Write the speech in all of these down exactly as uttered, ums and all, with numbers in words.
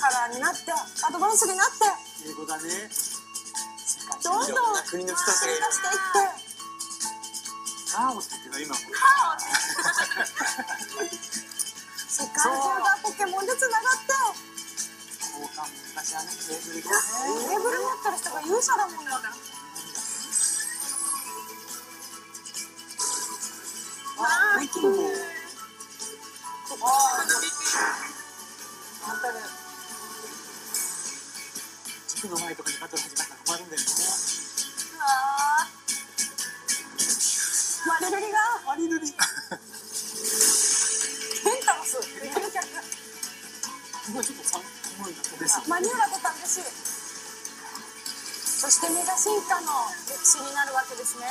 カラーになって、アドバンスになって、 英語だね。 どんどん国の人たち進化していって、 カオスっていうのは今もカオス世界中がポケモンでつながって、 交換も昔はね、テーブルがね、 テーブル持ってる人が勇者だもんね。 あー、一気にもうああ、本当に塾の前とかにバトル始まったら困るんだよね。 あーマリルリがマリルリペンタロス今ちょっと寒いな、ですマニューラボタン嬉しい。そしてメガ進化の歴史になるわけですね。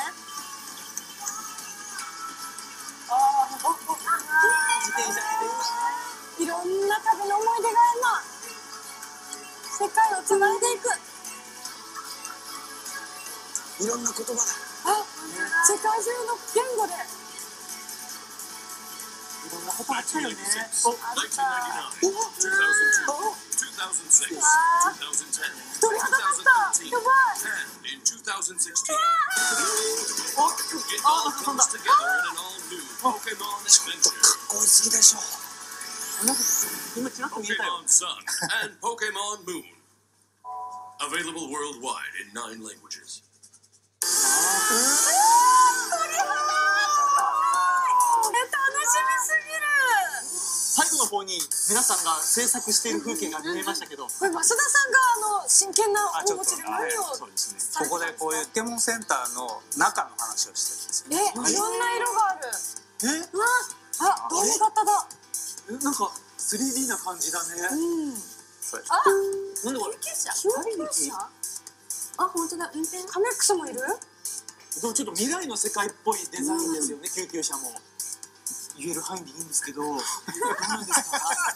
ああ、 自転車でいろんな旅の思い出が今世界をつないでいく。 いろんな言葉だ。 あ、世界中の言語でいろんなことあったよね。 あった。鳥肌立った。やばい。 お、あ、なんか飛んだ。ちょっとかっこいいすぎでしょ。なんか今ちらっと見えたよ。 Pokemon Moon. Available worldwide in nine languages. これは楽しみすぎる。 最後の方に皆さんが制作している風景が見えましたけど、 これ増田さんがあの真剣な面持ちで何をそうですね。ここでこういうポケモンセンターの中の話をしてるんですよね。 え、いろんな色がある。 え、 うわ、あ、ドーム型だ。 なんか スリーディー な感じだね。 うん。 そうです。 あ、 なんでこれ？ 救急車。救急車。あ、本当だ。運転。カメックスもいる？ ちょっと未来の世界っぽいデザインですよね。救急車も言える範囲でいいんですけど、どうなんですか？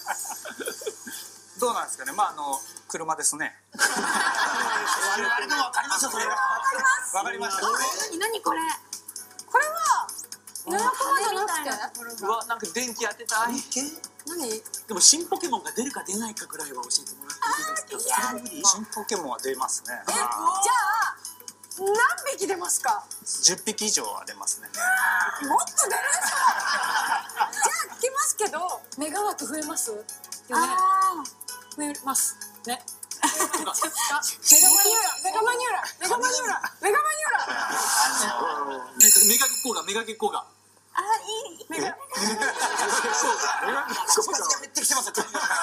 どうなんですかね。まああの車ですね。 我々でもわかりますよそれは。 わかります。 わかりました。 何何これ？これは予約まじゃなくて？ うわ、なんか電気当てたい。 何？ でも新ポケモンが出るか出ないかぐらいは教えてもらっていいですか？ あーいや新ポケモンは出ますね。 え、じゃあ何匹出ますか？ じゅっぴき以上は出ますね。 もっと出るでしょ。じゃあ来ますけど、メガ枠増えますよね。増えますね。メガマニューラ、メガマニューラ、メガマニューラ、メガマニューラ。 メガ月光がメガ月光が。 あ、いい。メガ。 メガ月光が。メガ月光が減ってきてますよ。